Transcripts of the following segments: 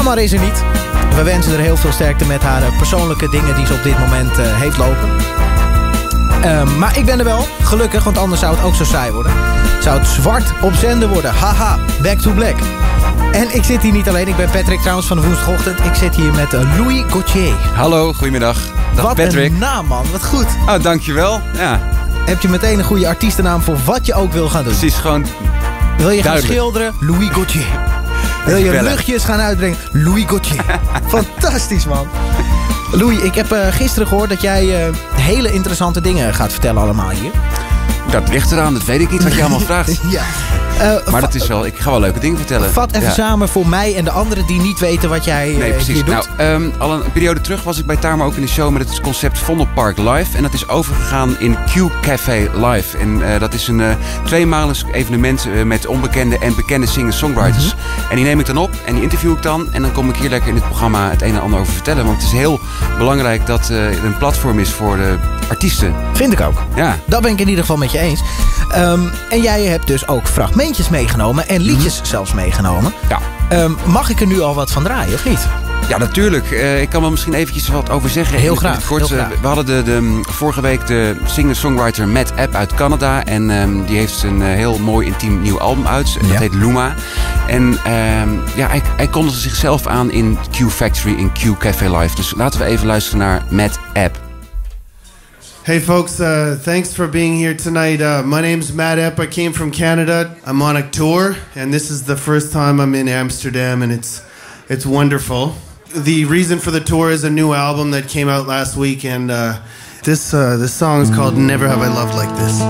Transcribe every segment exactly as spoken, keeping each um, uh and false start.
Tamar is er niet. We wensen er heel veel sterkte met haar persoonlijke dingen die ze op dit moment uh, heeft lopen. Uh, maar ik ben er wel, gelukkig, want anders zou het ook zo saai worden. Zou het zwart op zender worden. Haha, back to black. En ik zit hier niet alleen, ik ben Patrick trouwens van de woensdagochtend. Ik zit hier met uh, Louis Gauthier. Hallo, goedemiddag. Dag wat Patrick. Een naam, man, wat goed. Oh, dankjewel. Ja. Heb je meteen een goede artiestennaam voor wat je ook wil gaan doen? Precies, gewoon wil je duidelijk. gaan schilderen? Louis Gauthier. Wil je bellen. luchtjes gaan uitbrengen? Louis Gauthier. Fantastisch, man. Louis, ik heb uh, gisteren gehoord dat jij uh, hele interessante dingen gaat vertellen allemaal hier. Dat ligt eraan, dat weet ik niet wat je allemaal vraagt. Ja. Uh, maar dat is wel, ik ga wel leuke dingen vertellen. Vat even ja. samen voor mij en de anderen die niet weten wat jij uh, nee, precies. hier doet. Nou, um, al een periode terug was ik bij Tamar ook in de show met het concept Vondelpark Live. En dat is overgegaan in Q Café Live. En uh, dat is een uh, tweemaandelijks evenement uh, met onbekende en bekende singer-songwriters. Mm-hmm. En die neem ik dan op en die interview ik dan. En dan kom ik hier lekker in het programma het een en ander over vertellen. Want het is heel belangrijk dat uh, er een platform is voor de artiesten. Vind ik ook. Ja. Dat ben ik in ieder geval met je eens. Um, en jij hebt dus ook fragmentjes meegenomen en liedjes mm-hmm. zelfs meegenomen. Ja. Um, mag ik er nu al wat van draaien, of niet? Ja, natuurlijk. Uh, ik kan er misschien eventjes wat over zeggen. Heel in, graag. In het kort, heel graag. Uh, we hadden de, de, vorige week de singer-songwriter Matt App uit Canada. En um, die heeft een uh, heel mooi intiem nieuw album uit. Ja. Dat heet Luma. En um, ja, hij, hij kondigde zichzelf aan in Q Factory in Q Café Live. Dus laten we even luisteren naar Matt App. Hey folks, uh, thanks for being here tonight. Uh, my name's Matt Epp. I came from Canada. I'm on a tour, and this is the first time I'm in Amsterdam, and it's it's wonderful. The reason for the tour is a new album that came out last week, and uh, this uh, this song is called Never Have I Loved Like This.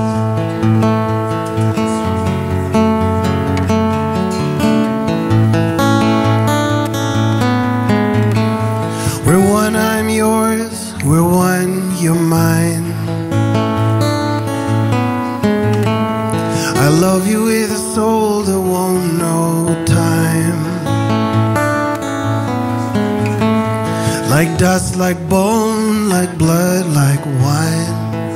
We're one, I'm yours. We're one, you're mine. I love you with a soul that won't know time. Like dust, like bone, like blood, like wine.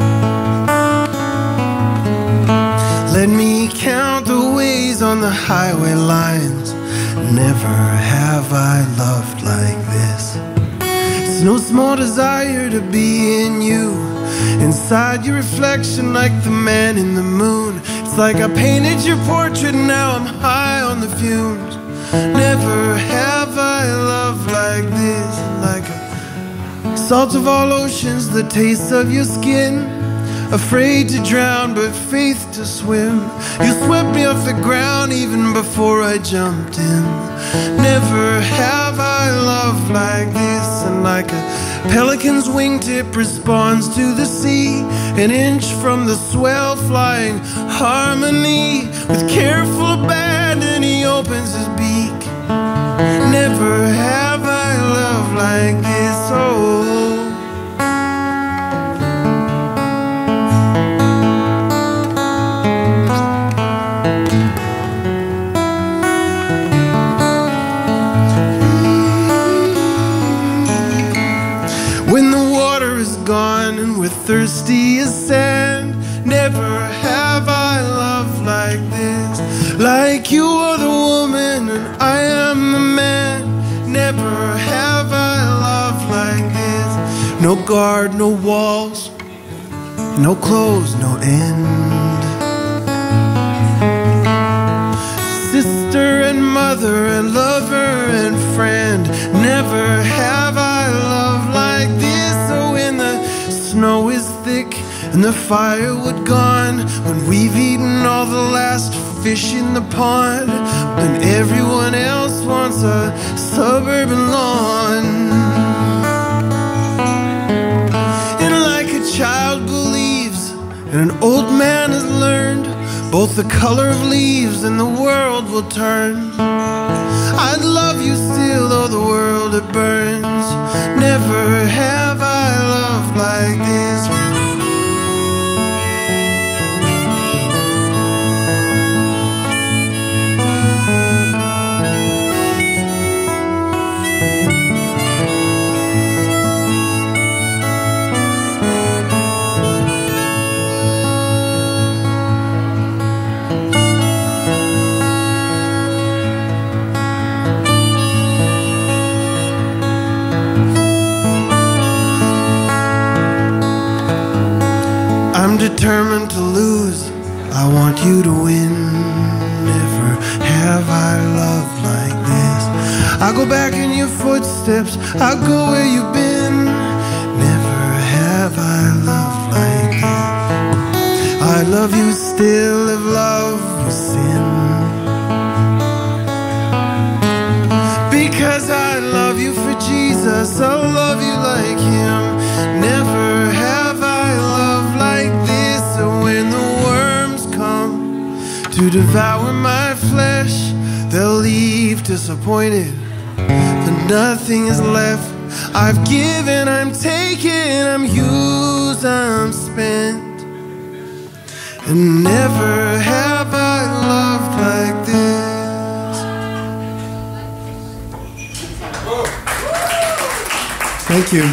Let me count the ways on the highway lines. Never have I loved like this. It's no small desire to be in you. Inside your reflection like the man in the moon. It's like I painted your portrait and now I'm high on the fumes. Never have I loved like this. Like a salt of all oceans, the taste of your skin. Afraid to drown but faith to swim. You swept me off the ground even before I jumped in. Never have I loved like this. And like a pelican's wingtip responds to the sea, an inch from the swell flying harmony. With careful abandon he opens his beak. Never have I loved like this. Oh, when the water is gone and we're thirsty as sand. Never have I loved like this. Like you are the woman and I am the man. Never have I loved like this. No guard, no walls, no clothes, no end. Sister and mother and lover and friend. Never have I loved like this. So when the snow is thick and the firewood gone, when we've eaten all the last fish in the pond, when everyone else wants a suburban lawn, and like a child believes and an old man has learned both the color of leaves and the world will turn, I'd love you still though the world it burns. Never have I loved like this. determined to lose. I want you to win. Never have I loved like this. I go back in your footsteps, I go where you've been. Never have I loved like this. I love you still if love was sin. Because I love you for Jesus, I love you like him. Never have I loved like this. So when the worms come to devour my flesh, they'll leave disappointed, but nothing is left. I've given, I'm taken, I'm used, I'm spent. And never have I loved like this. Thank you.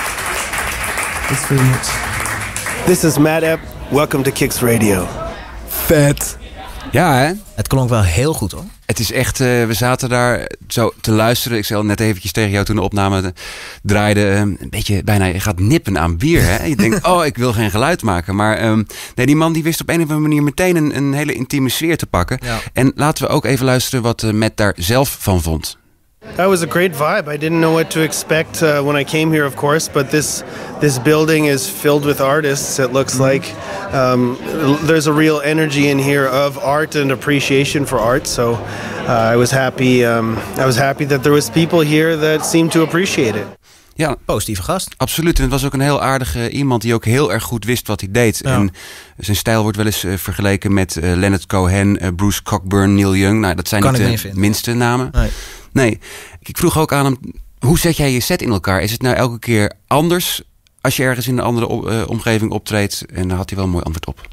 Thanks very much. This is Matt Epp. Welcome to Kicks Radio. Vet. Ja, hè? Het klonk wel heel goed, hoor. Het is echt, uh, we zaten daar zo te luisteren. Ik zei al net eventjes tegen jou toen de opname draaide. Uh, een beetje bijna, je gaat nippen aan bier. Hè? Je denkt, oh, ik wil geen geluid maken. Maar um, nee, die man die wist op een of andere manier meteen een, een hele intieme sfeer te pakken. Ja. En laten we ook even luisteren wat uh, Matt daar zelf van vond. That was a great vibe. I didn't know what to expect uh, when I came here, of course, but this this building is filled with artists. It looks like um, there's a real energy in here of art and appreciation for art. So uh, I was happy. Um, I was happy that there was people here that seemed to appreciate it. Ja, positieve gast. Absoluut. En het was ook een heel aardige iemand die ook heel erg goed wist wat hij deed. Ja. En zijn stijl wordt wel eens uh, vergeleken met uh, Leonard Cohen, uh, Bruce Cockburn, Neil Young. Nou, dat zijn kan niet de minste namen. Nee. nee. Ik vroeg ook aan hem, hoe zet jij je set in elkaar? Is het nou elke keer anders als je ergens in een andere uh, omgeving optreedt? En daar had hij wel een mooi antwoord op.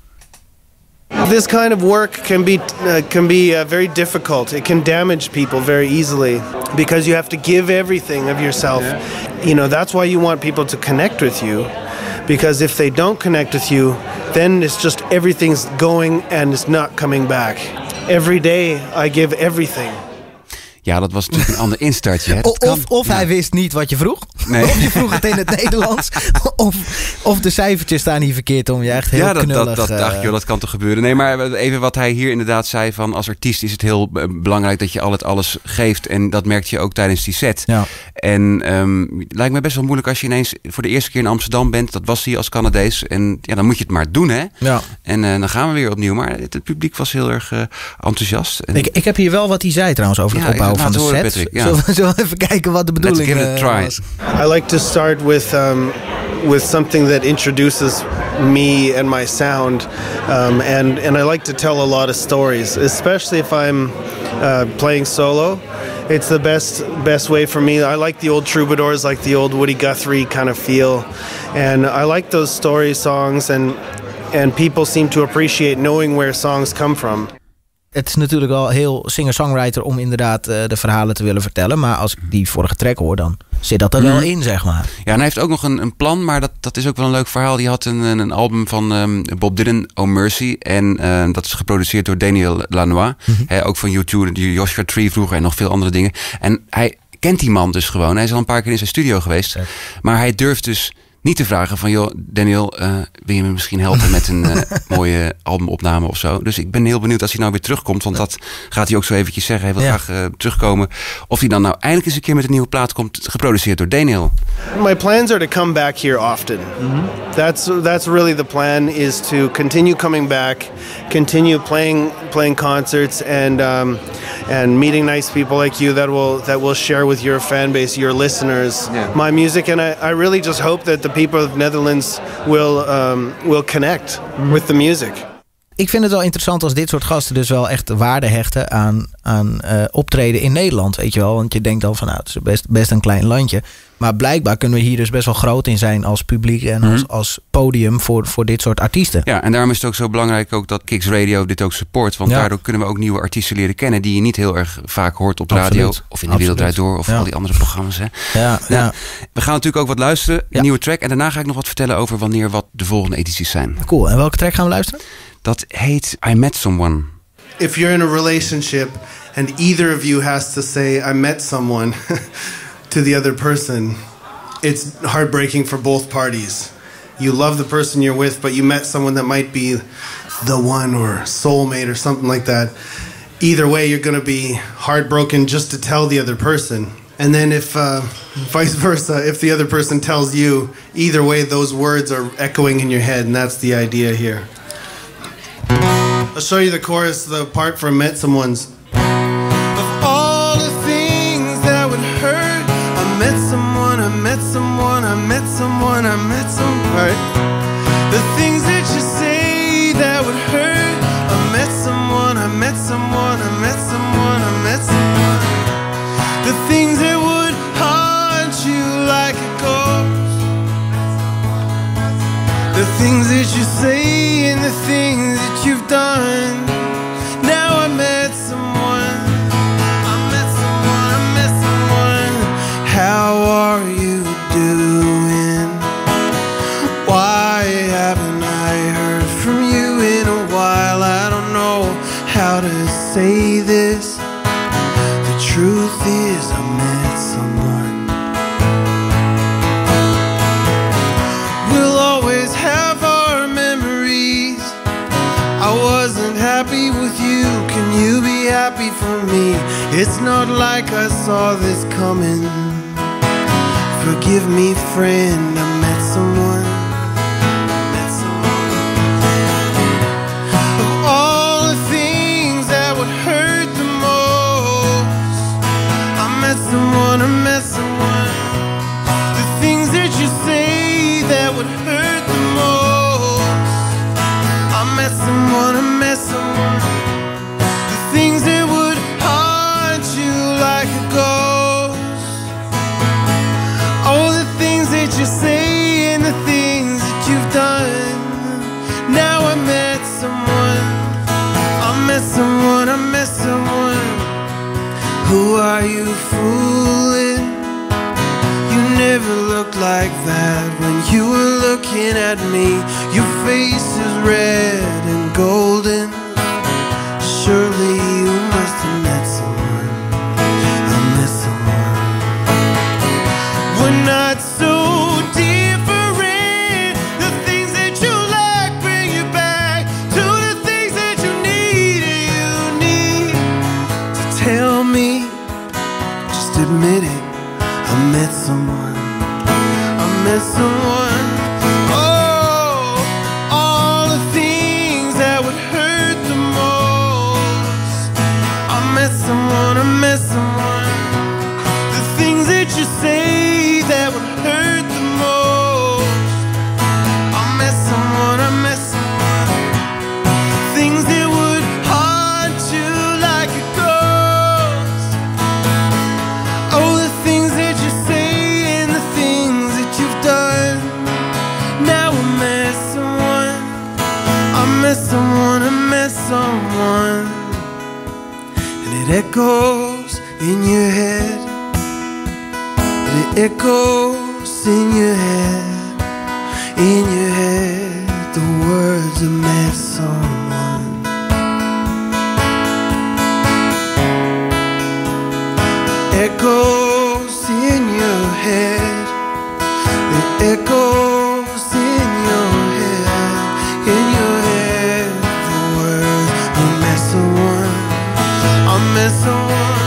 This kind of work can be uh, can be uh, very difficult. It can damage people very easily because you have to give everything of yourself. Yeah. You know, that's why you want people to connect with you, because if they don't connect with you, then it's just everything's going and it's not coming back. Every day I give everything. Ja, dat was natuurlijk een ander instartje. Hè? Of, kan, of ja. hij wist niet wat je vroeg. Nee. Of je vroeg het in het Nederlands. Of, of de cijfertjes staan hier verkeerd om je echt heel ja, dat, knullig... Ja, dat, dat dacht je, dat kan toch gebeuren. Nee, maar even wat hij hier inderdaad zei van als artiest is het heel belangrijk dat je altijd alles geeft. En dat merkte je ook tijdens die set. Ja. En um, het lijkt me best wel moeilijk als je ineens voor de eerste keer in Amsterdam bent. Dat was hij als Canadees. En ja, dan moet je het maar doen, hè. Ja. En uh, dan gaan we weer opnieuw. Maar het, het publiek was heel erg uh, enthousiast. En... Ik, ik heb hier wel wat hij zei trouwens over het ja, opbouwen van de set. Patrick, ja. Zullen, we, zullen we even kijken wat de bedoeling Let's give it a try. was? I like to start with um, with something that introduces me and my sound, um, and and I like to tell a lot of stories, especially if I'm uh, playing solo. It's the best best way for me. I like the old troubadours, like the old Woody Guthrie kind of feel, and I like those story songs, and and people seem to appreciate knowing where songs come from. Het is natuurlijk wel heel singer-songwriter om inderdaad uh, de verhalen te willen vertellen. Maar als ik die vorige track hoor, dan zit dat er wel in, zeg maar. Ja, en hij heeft ook nog een, een plan, maar dat, dat is ook wel een leuk verhaal. Die had een, een album van um, Bob Dylan, Oh Mercy. En uh, dat is geproduceerd door Daniel Lanois. Mm-hmm. He, ook van U twee, die Joshua Tree vroeger en nog veel andere dingen. En hij kent die man dus gewoon. Hij is al een paar keer in zijn studio geweest. Ja. Maar hij durft dus niet te vragen van, joh, Daniel, uh, wil je me misschien helpen met een uh, mooie albumopname of zo? Dus ik ben heel benieuwd als hij nou weer terugkomt, want dat gaat hij ook zo eventjes zeggen. Hij wil ja. graag uh, terugkomen. Of hij dan nou eindelijk eens een keer met een nieuwe plaat komt, geproduceerd door Daniel. My plans are to come back here often. Mm-hmm. That's that's really the plan, is to continue coming back, continue playing playing concerts and um, and meeting nice people like you that will that will share with your fan base, your listeners, yeah. my music. And I, I really just hope that the people of the Netherlands will um, will connect mm-hmm. with the music. Ik vind het wel interessant als dit soort gasten dus wel echt waarde hechten aan, aan uh, optreden in Nederland, weet je wel. Want je denkt dan van, nou, het is best, best een klein landje. Maar blijkbaar kunnen we hier dus best wel groot in zijn als publiek en als, mm-hmm. als podium voor, voor dit soort artiesten. Ja, en daarom is het ook zo belangrijk ook dat Kicks Radio dit ook support. Want ja. daardoor kunnen we ook nieuwe artiesten leren kennen die je niet heel erg vaak hoort op de Absoluut. radio. Of in de Wereld Draait Door of ja. al die andere programma's. Hè. Ja, ja. Ja. We gaan natuurlijk ook wat luisteren, een ja. nieuwe track. En daarna ga ik nog wat vertellen over wanneer wat de volgende edities zijn. Cool, en welke track gaan we luisteren? Dat heet I Met Someone. If you're in a relationship and either of you has to say I met someone to the other person, it's heartbreaking for both parties. you love the person you're with, but you met someone that might be the one or soulmate or something like that. Either way, you're going to be heartbroken just to tell the other person. And then if, uh, vice versa, if the other person tells you, either way, those words are echoing in your head, and that's the idea here. I'll show you the chorus, the part from Met Someone's. Of all the things that would hurt, I met someone, I met someone, I met someone, I met someone. Right. The things that you say that would hurt, I met someone, I met someone, I met someone, I met someone. The things that would haunt you like a ghost. The things that you say and the things that you've done. Now I met someone, I met someone, I met someone. How are you doing? Why haven't I heard from you in a while? I don't know how to say this. The truth is I met someone. We'll always have our memories. I wasn't happy with you, can you be happy for me? It's not like I saw this coming. Forgive me, friend, I met someone. I met someone. Of all the things that would hurt the most, I met someone, I met someone. The things that you say that would hurt the most, I met someone, I met someone. The things that would haunt you like a ghost. Oh, the things that you say and the things that you've done. Now I met someone, I met someone, I met someone. Who are you fooling? You never looked like that when you were looking at me. Your face is red and golden. Surely you must have met someone. I met someone. We're not so different. The things that you like bring you back to the things that you need. You need to tell me. Just admit it. I met someone. I met someone. Oh, all the things that would hurt the most. I met someone, I met someone. The things that you say that would hurt the most. I met someone, I met someone. Things that would haunt you like a ghost. Oh, the things that you say and the things that you've done. Now I met someone, I met someone, I met someone. And it echoes in your head. And it echoes in your head. In your head, the words I met someone. Echoes in your head. It echoes in your head. In your head, the words I met someone. I met someone.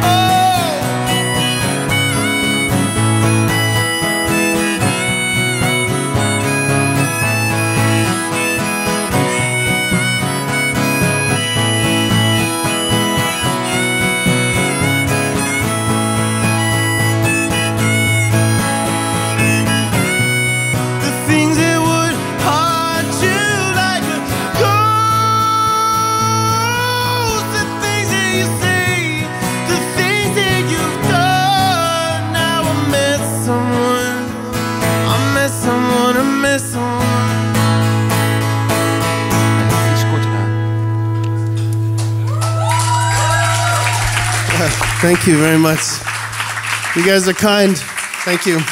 Thank you very much. You guys are kind. Thank you.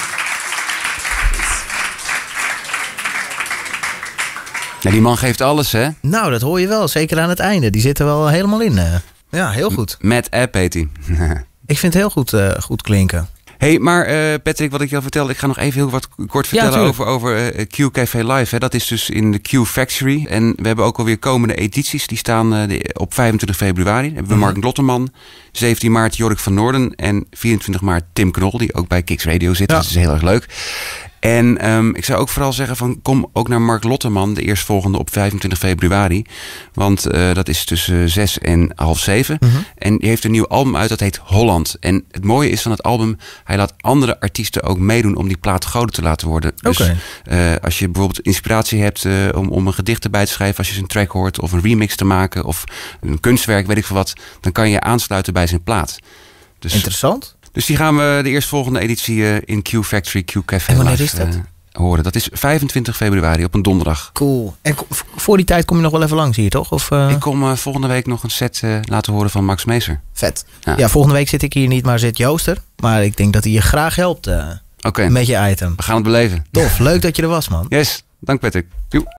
Ja, die man geeft alles, hè? Nou, dat hoor je wel. Zeker aan het einde. Die zit er wel helemaal in. Ja, heel goed. Matt App heet hij. Ik vind het heel goed, uh, goed klinken. Hey, maar uh, Patrick, wat ik je al vertelde, ik ga nog even heel wat kort vertellen ja, over, over uh, Q Café Live. Hè. Dat is dus in de Q Factory. En we hebben ook alweer komende edities. Die staan uh, de, op vijfentwintig februari. Dan hebben we Mark Lotterman. zeventien maart Jorik van Noorden. En vierentwintig maart Tim Knol, die ook bij Kicks Radio zit. Ja. Dus dat is heel erg leuk. En um, ik zou ook vooral zeggen van kom ook naar Mark Lotterman, de eerstvolgende op vijfentwintig februari. Want uh, dat is tussen zes en half zeven. Mm-hmm. En die heeft een nieuw album uit, dat heet Holland. En het mooie is van het album, hij laat andere artiesten ook meedoen om die plaat groter te laten worden. Okay. Dus uh, als je bijvoorbeeld inspiratie hebt uh, om, om een gedicht erbij te schrijven, als je zijn track hoort, of een remix te maken, of een kunstwerk, weet ik veel wat, dan kan je aansluiten bij zijn plaat. Dus, interessant. Dus die gaan we de eerstvolgende editie uh, in Q Factory, Q Café en wanneer live, is dat? Uh, horen. Dat is vijfentwintig februari op een donderdag. Cool. En voor die tijd kom je nog wel even langs hier, toch? Of, uh... Ik kom uh, volgende week nog een set uh, laten horen van Max Meeser. Vet. Ja. ja, volgende week zit ik hier niet, maar zit Jooster. Maar ik denk dat hij je graag helpt uh, okay. met je item. We gaan het beleven. Tof, leuk dat je er was, man. Yes, dank Patrick. Joe.